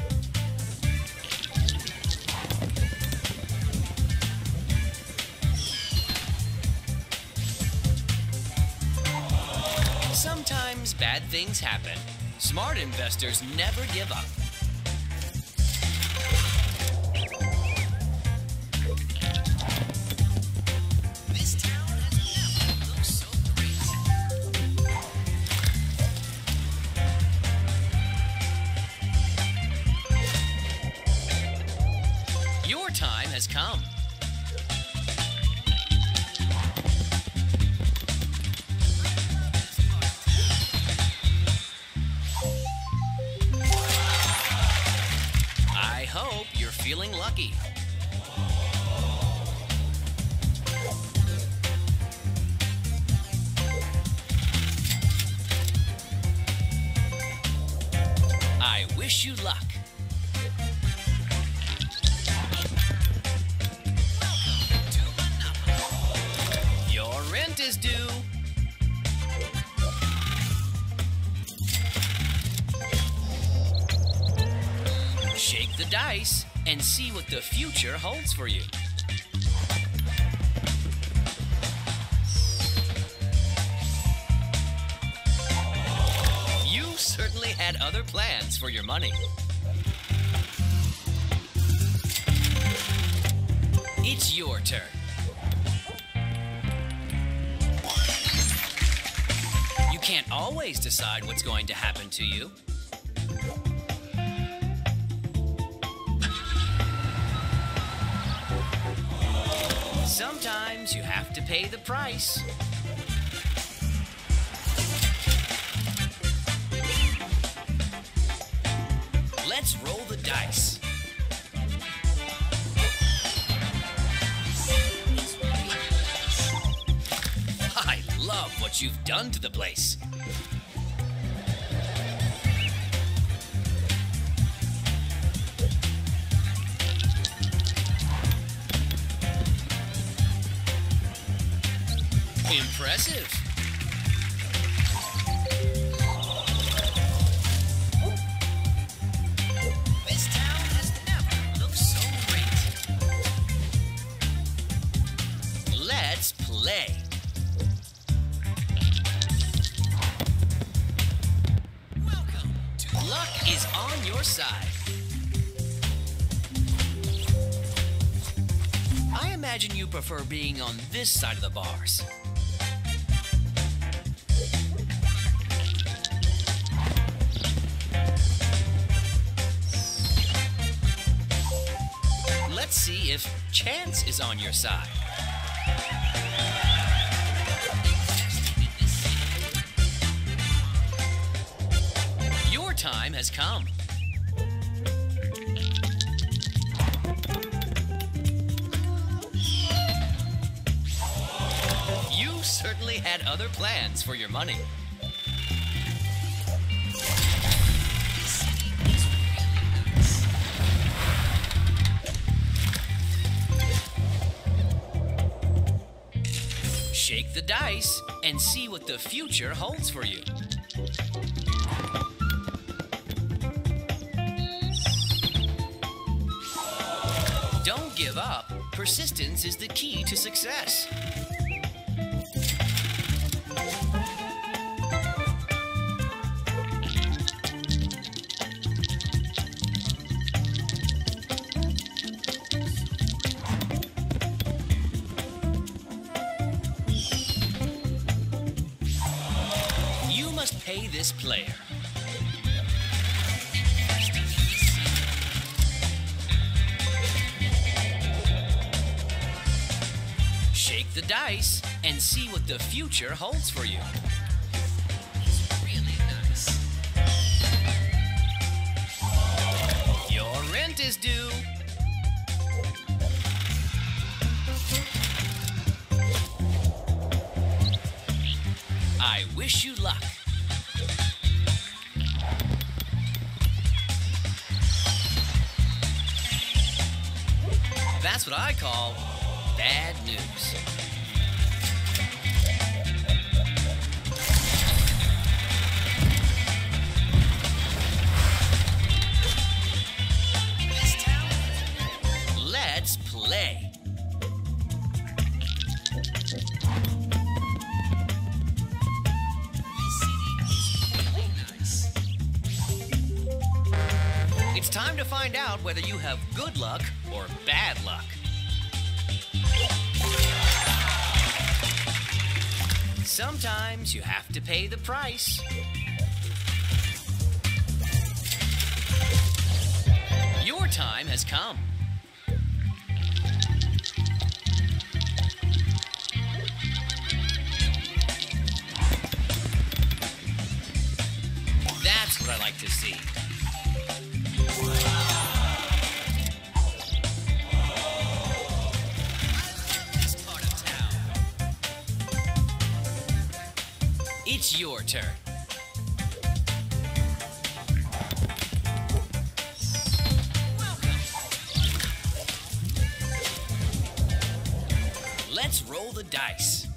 Speaker 1: Sometimes bad things happen. Smart investors never give up. This town has never looked so great. Your time has come. I hope you're feeling lucky. I wish you luck. Your rent is due. Shake the dice and see what the future holds for you. You certainly had other plans for your money. It's your turn. You can't always decide what's going to happen to you. Sometimes you have to pay the price. Let's roll the dice. I love what you've done to the place. Impressive. This town has never looked so great. Let's play. Welcome to Luck is on your side. I imagine you prefer being on this side of the bars. Let's see if chance is on your side. Your time has come. You certainly had other plans for your money. Shake the dice and see what the future holds for you. Don't give up. Persistence is the key to success. You must pay this player. Shake the dice and see what the future holds for you. It's really nice. Your rent is due. I wish you luck. That's what I call bad news. Let's play. It's time to find out whether you have good luck or bad luck. Sometimes you have to pay the price. Your time has come. like to see. This part of town. It's your turn. Let's roll the dice.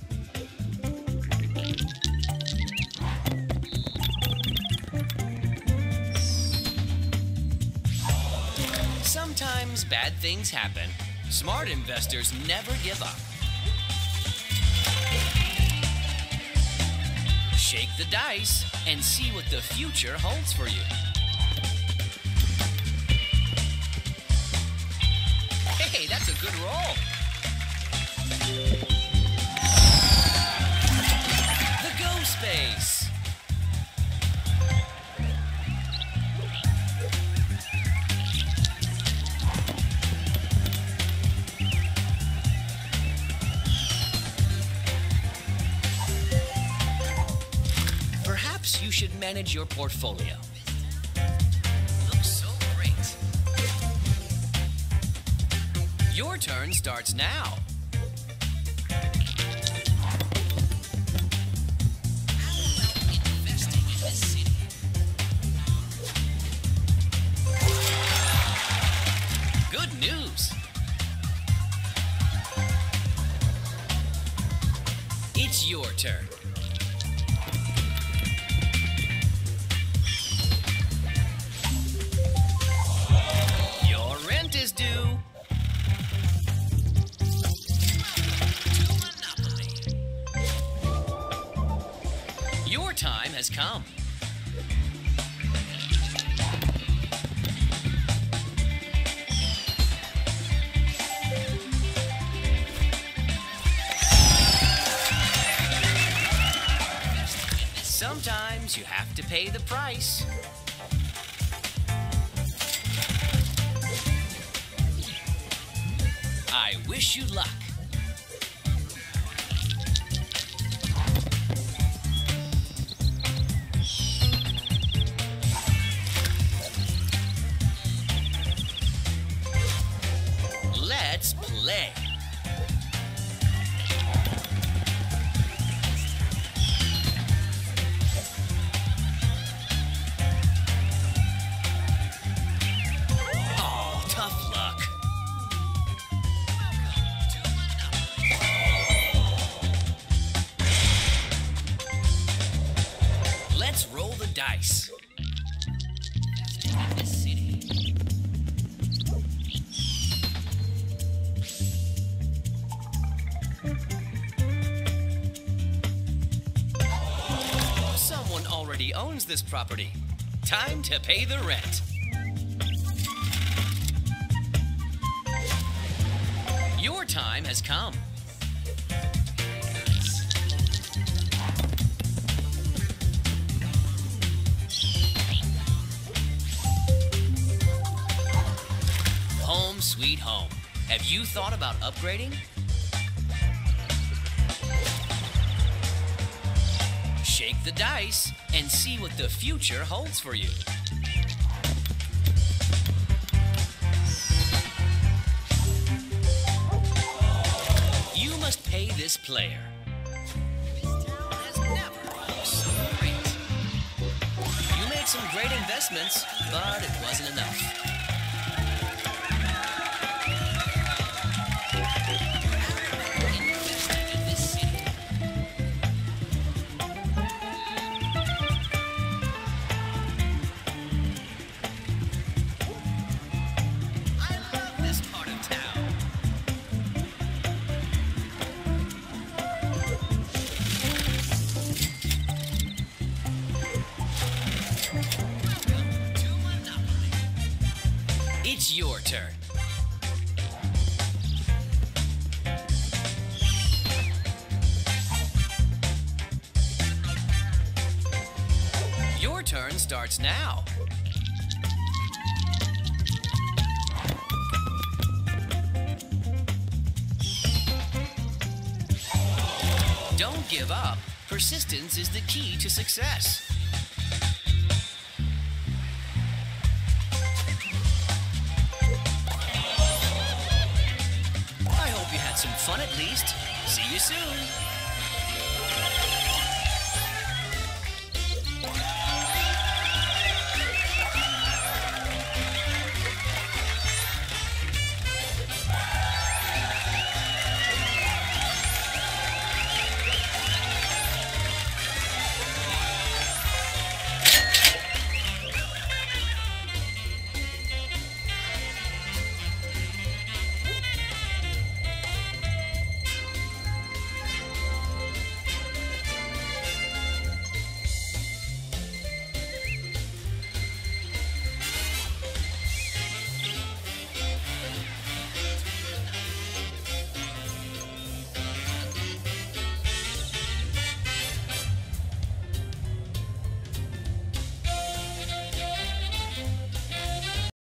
Speaker 1: Sometimes bad things happen. Smart investors never give up. Shake the dice and see what the future holds for you. Hey, that's a good roll. The go space. Perhaps you should manage your portfolio. Looks so great. Your turn starts now. Good news. It's your turn. Your rent is due. To Monopoly. Your time has come. Sometimes you have to pay the price. I wish you luck. Let's play. Let's roll the dice. Someone already owns this property. Time to pay the rent. Your time has come. Home sweet home. Have you thought about upgrading? Shake the dice and see what the future holds for you. You must pay this player. This town has never looked so great. You made some great investments, but it wasn't enough. It's your turn. Your turn starts now. Don't give up. Persistence is the key to success. fun at least. See you soon.